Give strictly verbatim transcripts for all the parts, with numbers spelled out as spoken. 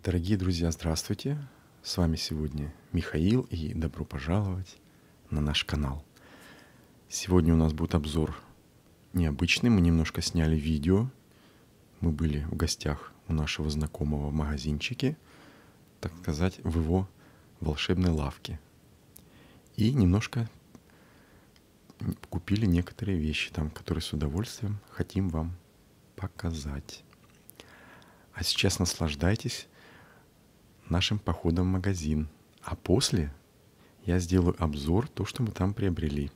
Дорогие друзья, здравствуйте! С вами сегодня Михаил, и добро пожаловать на наш канал. Сегодня у нас будет обзор необычный. Мы немножко сняли видео. Мы были в гостях у нашего знакомого в магазинчике, так сказать, в его волшебной лавке. И немножко купили некоторые вещи там, которые с удовольствием хотим вам показать. А сейчас наслаждайтесь нашим походом в магазин. А после я сделаю обзор то, что мы там приобрели.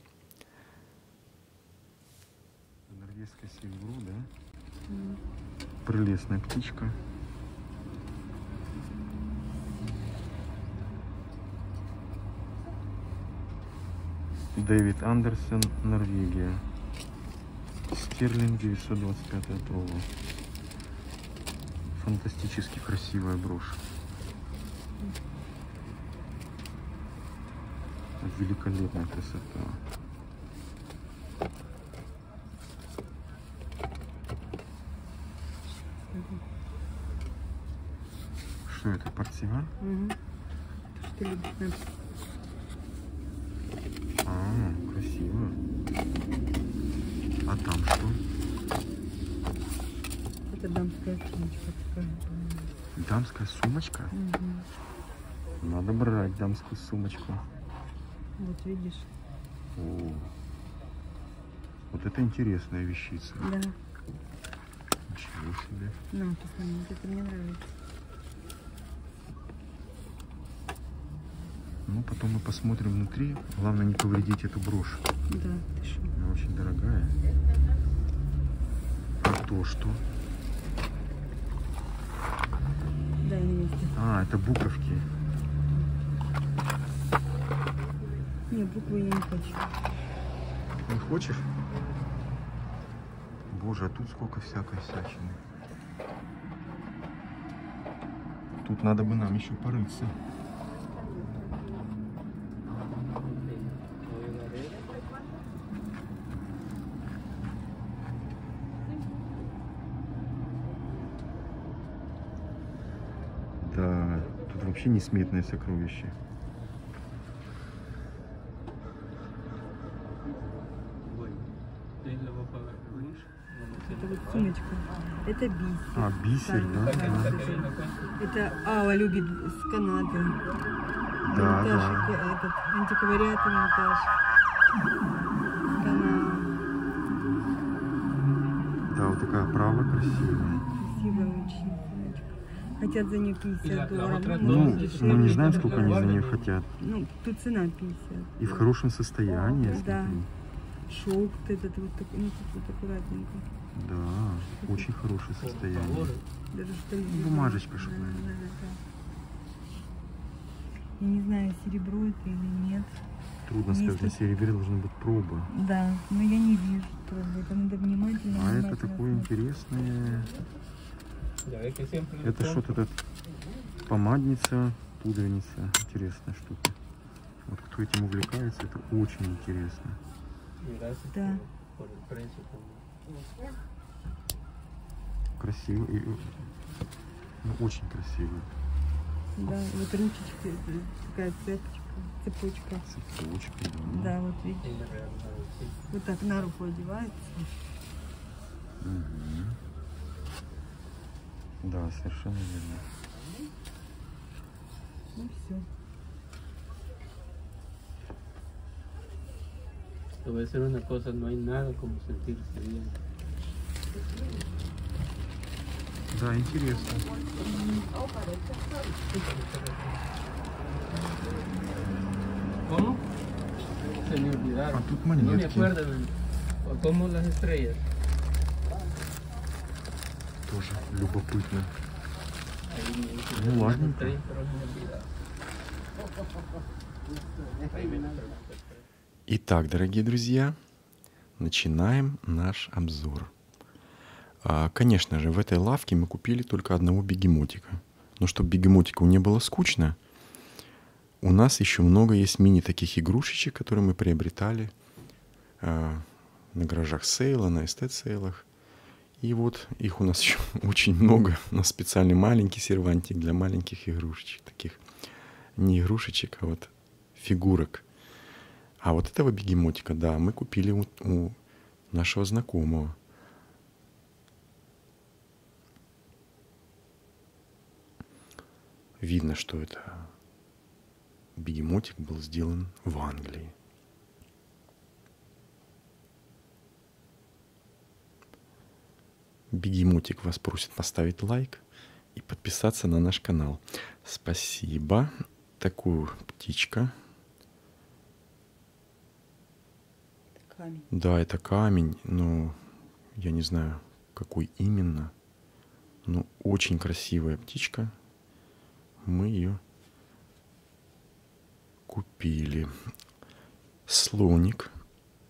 Норвежская севру, да? Mm. Прелестная птичка. Дэвид Андерсон, Норвегия. Стерлинг, девятьсот двадцать пятая проба. Фантастически красивая брошь. Великолепная красота. Что это, портсигар? Угу. Что любит? А, красиво. А там что? Это дамская сумочка. Дамская сумочка? Угу. Надо брать дамскую сумочку. Вот видишь. О, вот это интересная вещица. Да. Ничего себе. На, посмотри, это мне нравится. Ну, потом мы посмотрим внутри. Главное не повредить эту брошь. Да, ты что? Она очень дорогая. А то что? Да, вместе. А, это буковки. Не, буквы я не хочу. Не хочешь? Боже, а тут сколько всякой всячины. Тут надо бы нам еще порыться. Да, тут вообще несметные сокровища. Это вот сумочка. Это бисер. А, бисер, да? Да, Да, да. Это Алла любит с Канады. да. Винтаж, Да. этот, антиквариат и винтаж. Канал. Да, вот такая оправа красивая. Красивая очень сумочка. Хотят за нее пятьдесят долларов. Ну, мы не знаем, сколько они за нее хотят. Ну, тут цена пятьдесят. И в хорошем состоянии, я Да. смотрю. Шелк этот вот такой, ну, тут вот аккуратненько. Да, очень хорошее состояние. Даже что ли. Бумажечка, чтобы. Да, да, да. Я не знаю, серебро это или нет. Трудно Есть сказать, на тут- серебре должна быть проба. Да, но я не вижу пробы. Это надо внимательно. А это внимательно такое смотреть. интересное. Это что-то тут помадница, пудреница. Интересная штука. Вот кто этим увлекается, это очень интересно. Да. Красиво. И, ну, очень красиво. Да, вот ручечка, э, такая цепочка, цепочка. Цепочка, да. Да, вот видишь. Вот так на руку одевается. Угу. Да, совершенно верно. Ну все. Te voy a decir una cosa, no hay nada como sentirse bien. Да, интересно. ¿Cómo? Se me olvidaron. А тут No me монетки. acuerdo. ¿Cómo las estrellas? Тоже любопытно. Ahí me dice, Ну, las ладненько. estrellas, pero me olvidaron. Ahí me pregunto. Итак, дорогие друзья, начинаем наш обзор. А, конечно же, в этой лавке мы купили только одного бегемотика. Но чтобы бегемотику не было скучно, у нас еще много есть мини таких игрушечек, которые мы приобретали а, на гаражах сейла, на эстет-сейлах. И вот их у нас еще очень много. У нас специальный маленький сервантик для маленьких игрушечек. Таких не игрушечек, а вот фигурок. А вот этого бегемотика, да, мы купили у, у нашего знакомого. Видно, что это бегемотик был сделан в Англии. Бегемотик вас просит поставить лайк и подписаться на наш канал. Спасибо. Такую птичка. Это камень. Да, это камень, но я не знаю, какой именно. Но очень красивая птичка. Мы ее купили. Слоник.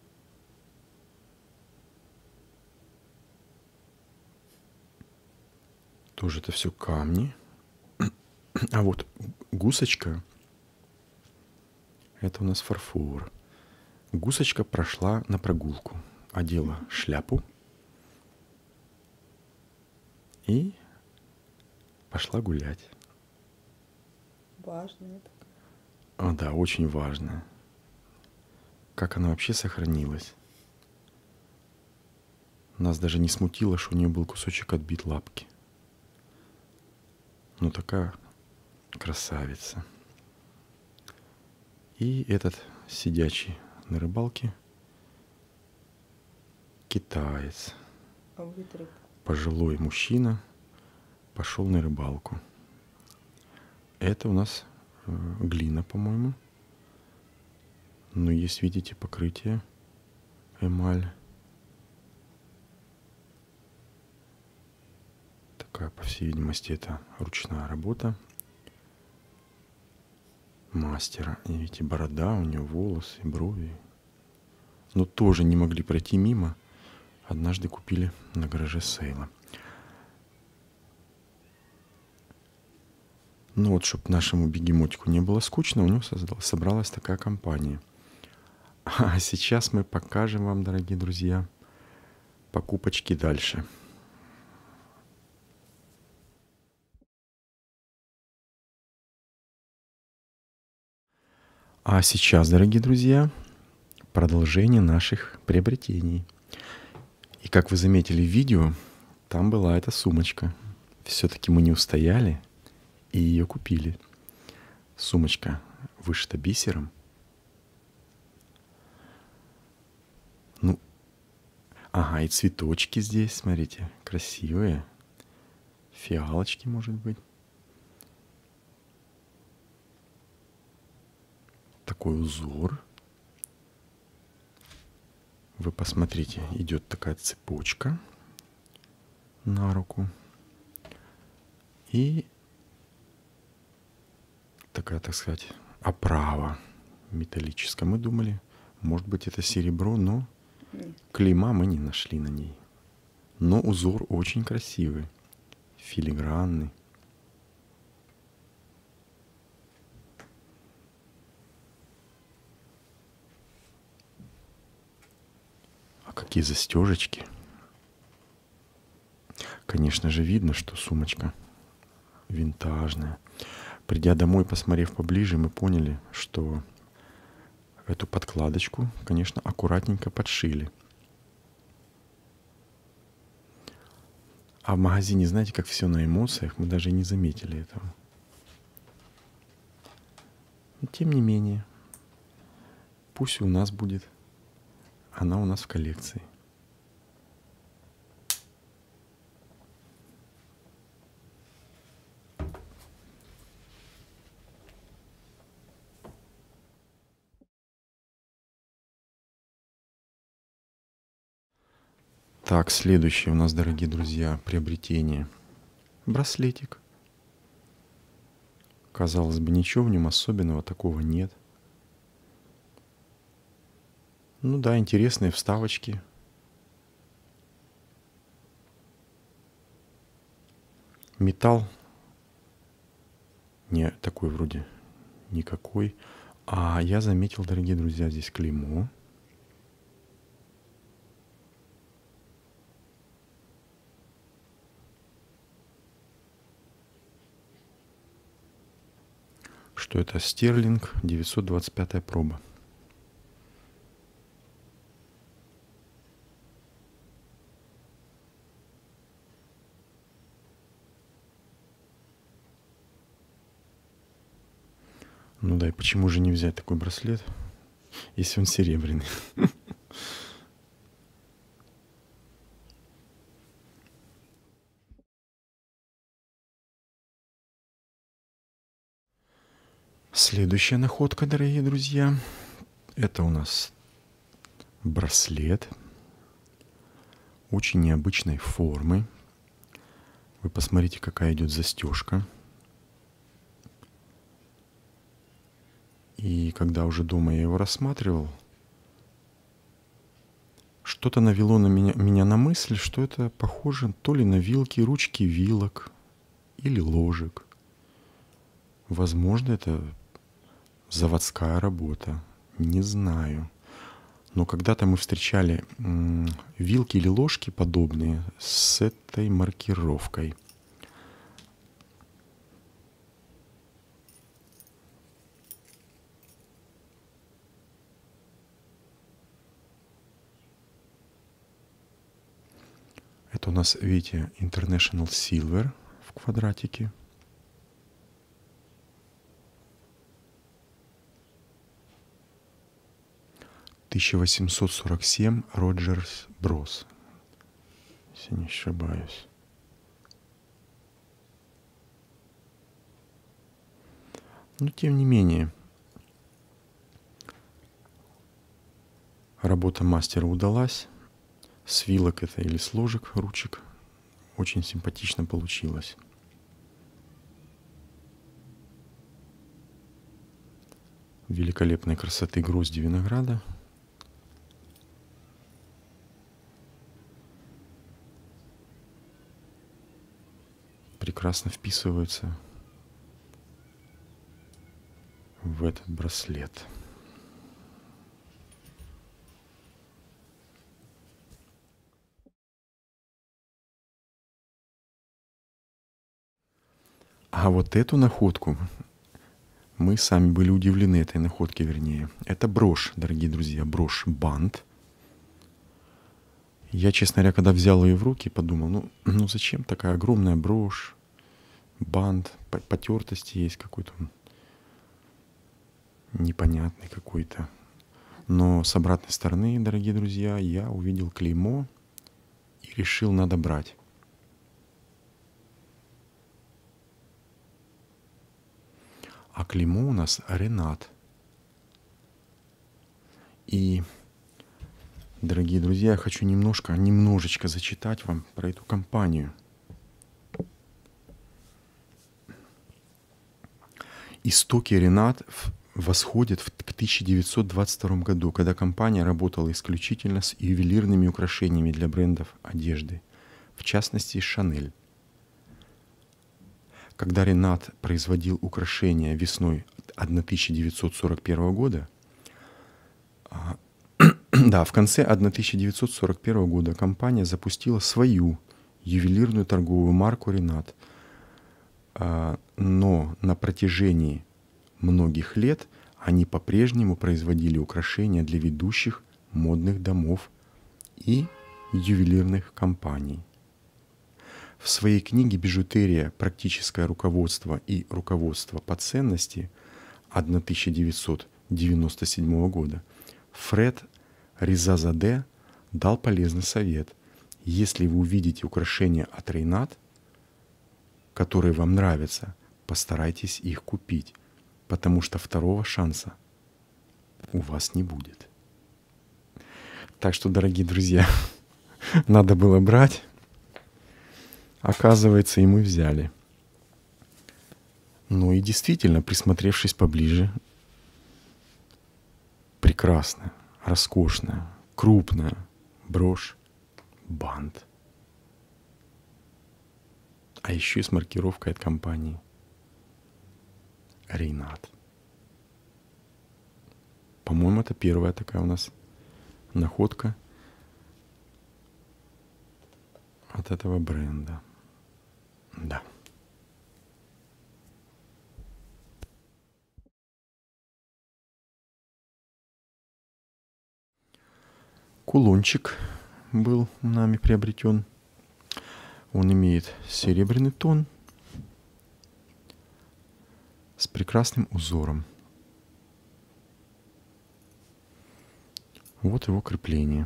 Тоже это все камни. А вот гусочка. Это у нас фарфор. Гусочка прошла на прогулку. Одела шляпу. И пошла гулять. Важно это. А, да, очень важно. Как она вообще сохранилась. Нас даже не смутило, что у нее был кусочек отбит лапки. Ну, такая красавица. И этот сидячий на рыбалке китаец. А вытрек. Пожилой мужчина пошел на рыбалку. Это у нас э, глина, по-моему. Но есть, видите, покрытие, эмаль. Такая, по всей видимости, это ручная работа мастера. И видите, борода, у него волосы, брови. Но тоже не могли пройти мимо. Однажды купили на гараже сейла. Ну вот, чтобы нашему бегемотику не было скучно, у него создал, собралась такая компания. А сейчас мы покажем вам, дорогие друзья, покупочки дальше. А сейчас, дорогие друзья, продолжение наших приобретений. И как вы заметили в видео, там была эта сумочка. Все-таки мы не устояли и ее купили. Сумочка вышита бисером. Ну, ага, и цветочки здесь, смотрите, красивые. Фиалочки, может быть. Такой узор. Вы посмотрите, идет такая цепочка на руку. И такая, так сказать, оправа металлическая. Мы думали, может быть, это серебро, но клейма мы не нашли на ней. Но узор очень красивый, филигранный. А какие застежечки. Конечно же, видно, что сумочка винтажная. Придя домой, посмотрев поближе, мы поняли, что эту подкладочку, конечно, аккуратненько подшили. А в магазине, знаете, как все на эмоциях, мы даже не заметили этого. Но тем не менее, пусть у нас будет, она у нас в коллекции. Так, следующее у нас, дорогие друзья, приобретение. Браслетик. Казалось бы, ничего в нем особенного такого нет. Ну да, интересные вставочки. Металл не такой вроде никакой. А я заметил, дорогие друзья, здесь клеймо. что это стерлинг, девятьсот двадцать пятая проба. Ну да, и почему же не взять такой браслет, если он серебряный? Следующая находка, дорогие друзья, это у нас браслет очень необычной формы. Вы посмотрите, какая идет застежка. И когда уже дома я его рассматривал, что-то навело на меня, меня на мысль, что это похоже то ли на вилки, ручки вилок или ложек. Возможно, это заводская работа, не знаю. Но когда-то мы встречали м, вилки или ложки подобные с этой маркировкой. Это у нас, видите, International Silver в квадратике. тысяча восемьсот сорок семь Роджерс Брос, если не ошибаюсь. Но тем не менее, работа мастера удалась. С вилок это или с ложек, ручек. Очень симпатично получилось. Великолепной красоты грозди винограда. Прекрасно вписываются в этот браслет. А вот эту находку, мы сами были удивлены этой находке, вернее. Это брошь, дорогие друзья, брошь-бант. Я, честно говоря, когда взял ее в руки, подумал, ну, ну зачем такая огромная брошь, бант, потертости есть какой-то, непонятный какой-то. Но с обратной стороны, дорогие друзья, я увидел клеймо и решил, надо брать. А клеймо у нас Ренат. И, дорогие друзья, я хочу немножко, немножечко зачитать вам про эту компанию. Истоки Ренат восходят к тысяча девятьсот двадцать второму году, когда компания работала исключительно с ювелирными украшениями для брендов одежды, в частности Шанель. Когда Ренат производил украшения весной тысяча девятьсот сорок первого года, да, в конце тысяча девятьсот сорок первого года компания запустила свою ювелирную торговую марку Ренат, но на протяжении многих лет они по-прежнему производили украшения для ведущих модных домов и ювелирных компаний. В своей книге «Бижутерия. Практическое руководство и руководство по ценности» тысяча девятьсот девяносто седьмого года Фред Ризазаде дал полезный совет. Если вы увидите украшения от Ренат, которые вам нравятся, постарайтесь их купить, потому что второго шанса у вас не будет. Так что, дорогие друзья, надо было брать. Оказывается, и мы взяли. Ну и действительно, присмотревшись поближе, прекрасная, роскошная, крупная брошь, бант. А еще и с маркировкой от компании Ренат. По-моему, это первая такая у нас находка от этого бренда. Да. Кулончик был нами приобретен. Он имеет серебряный тон с прекрасным узором. Вот его крепление.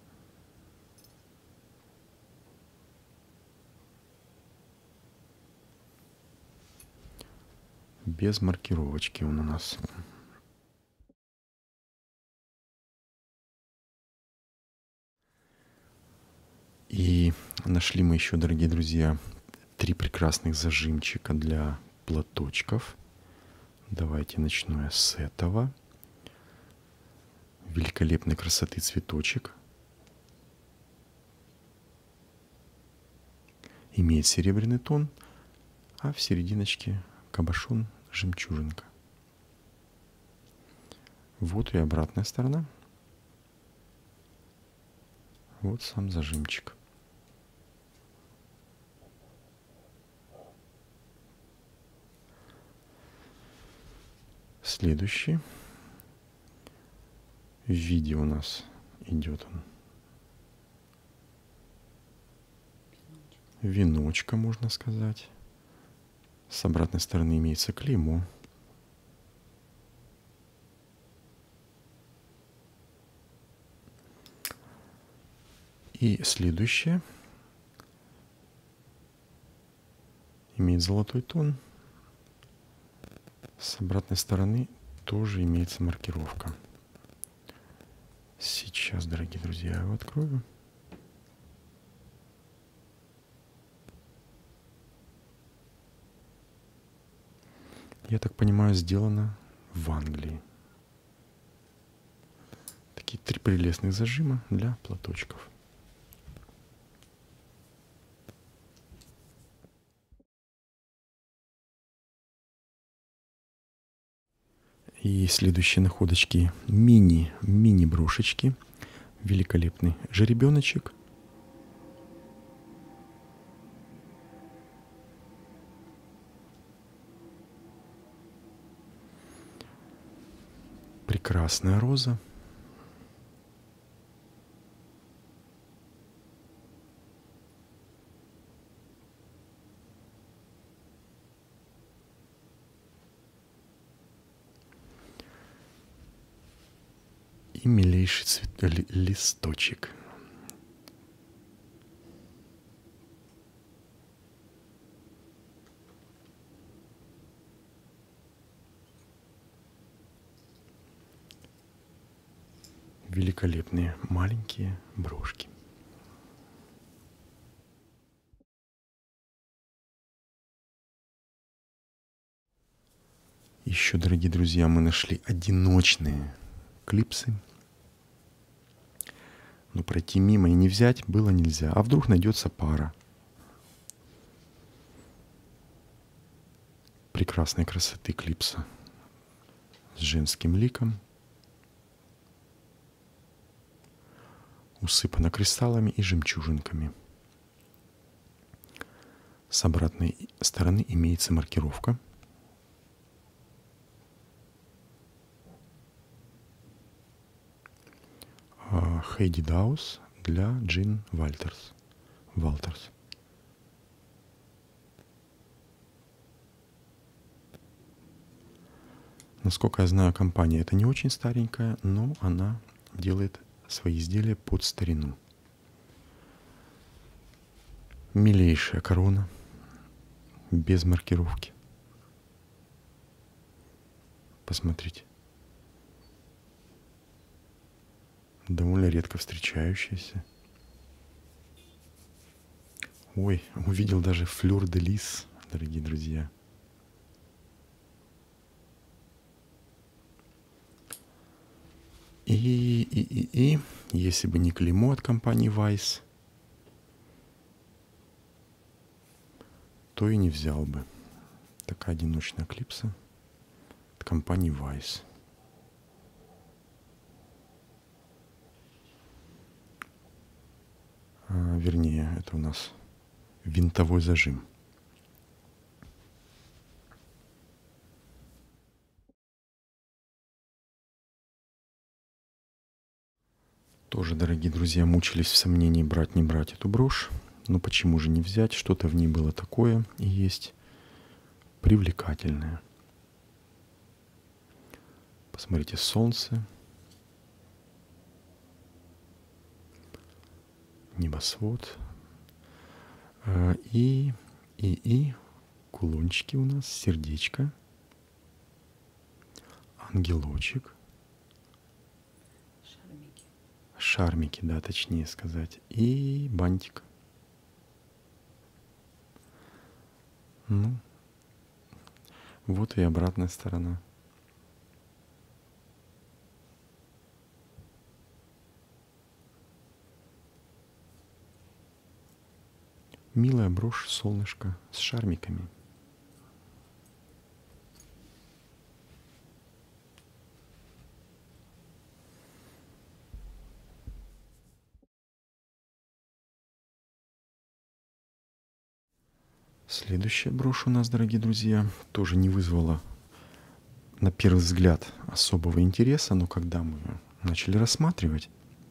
Без маркировочки он у нас. И нашли мы еще, дорогие друзья, три прекрасных зажимчика для платочков. Давайте начну я с этого. Великолепной красоты цветочек. Имеет серебряный тон, а в серединочке кабошон, жемчужинка. Вот и обратная сторона. Вот сам зажимчик. Следующий. В виде у нас идет он веночка, можно сказать. С обратной стороны имеется клеймо. И следующее имеет золотой тон. С обратной стороны тоже имеется маркировка. Сейчас, дорогие друзья, я его открою. Я так понимаю, сделано в Англии. Такие три прелестных зажима для платочков. И следующие находочки мини, мини-брошечки. Великолепный жеребеночек. Прекрасная роза. И милейший цвет... ли... листочек. Великолепные маленькие брошки. Еще, дорогие друзья, мы нашли одиночные клипсы. Но пройти мимо и не взять было нельзя. А вдруг найдется пара. Прекрасной красоты клипса с женским ликом. Усыпана кристаллами и жемчужинками. С обратной стороны имеется маркировка. Хейди Даус для Джин Вальтерс. Валтерс. Насколько я знаю, компания эта не очень старенькая, но она делает свои изделия под старину. Милейшая корона, без маркировки. Посмотрите. Довольно редко встречающаяся. Ой, увидел даже флёр-де-лис, дорогие друзья. И, и, и, и, если бы не клеймо от компании Вайс, то и не взял бы. Такая одиночная клипса от компании Вайс. А, вернее, это у нас винтовой зажим. Тоже, дорогие друзья, мучились в сомнении, брать, не брать эту брошь. Но почему же не взять? Что-то в ней было такое и есть привлекательное. Посмотрите, солнце, небосвод и, и, и кулончики у нас, сердечко, ангелочек. Шармики. Шармики, да, точнее сказать. И бантик. Ну, вот и обратная сторона. Милая брошь, солнышко с шармиками. Следующая брошь у нас, дорогие друзья, тоже не вызвала на первый взгляд особого интереса, но когда мы ее начали рассматривать,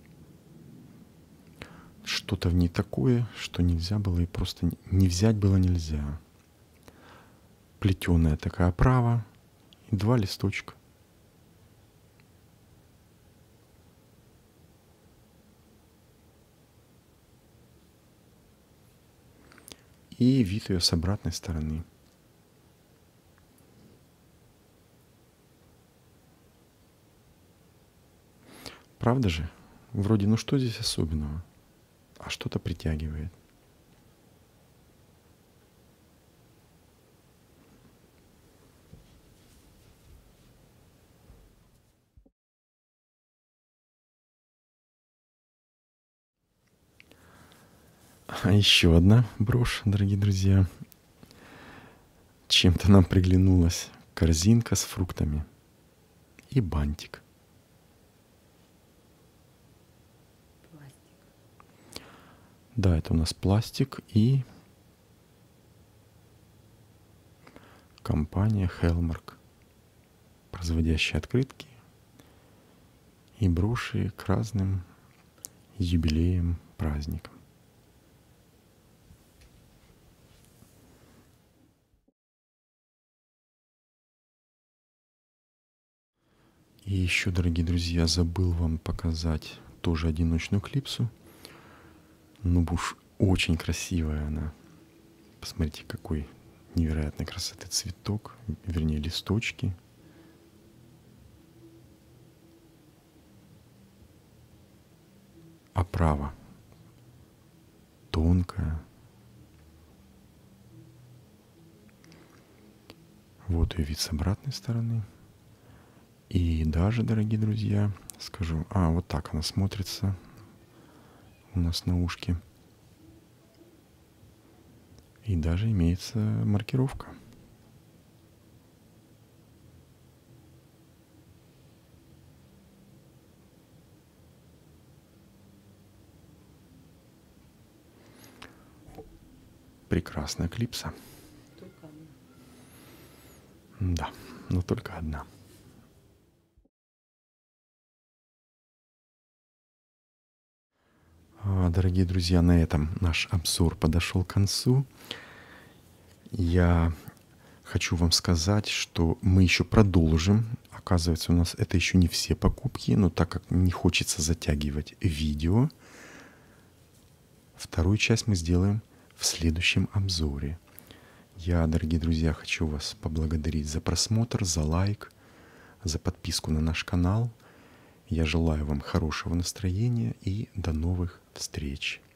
что-то в ней такое, что нельзя было и просто не взять было нельзя. Плетеная такая оправа и два листочка. И вид ее с обратной стороны. Правда же? Вроде, ну что здесь особенного? А что-то притягивает. А еще одна брошь, дорогие друзья. Чем-то нам приглянулась корзинка с фруктами и бантик. Пластик. Да, это у нас пластик и компания Hellmark, производящая открытки и броши к разным юбилеям, праздникам. И еще, дорогие друзья, забыл вам показать тоже одиночную клипсу. Ну уж очень красивая она. Посмотрите, какой невероятной красоты цветок, вернее листочки. Оправа тонкая. Вот ее вид с обратной стороны. И даже, дорогие друзья, скажу, а вот так она смотрится у нас на ушке. И даже имеется маркировка. Прекрасная клипса. Только одна. Да, но только одна. Дорогие друзья, на этом наш обзор подошел к концу. Я хочу вам сказать, что мы еще продолжим. Оказывается, у нас это еще не все покупки, но так как не хочется затягивать видео, вторую часть мы сделаем в следующем обзоре. Я, дорогие друзья, хочу вас поблагодарить за просмотр, за лайк, за подписку на наш канал. Я желаю вам хорошего настроения и до новых встреч.